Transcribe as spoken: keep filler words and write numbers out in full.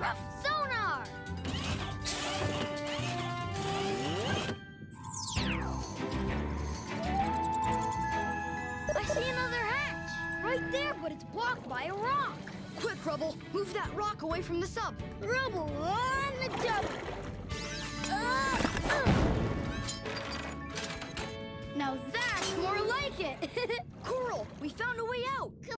Rough sonar! I see another hatch! Right there, but it's blocked by a rock. Quick, Rubble! Move that rock away from the sub. Rubble on the double!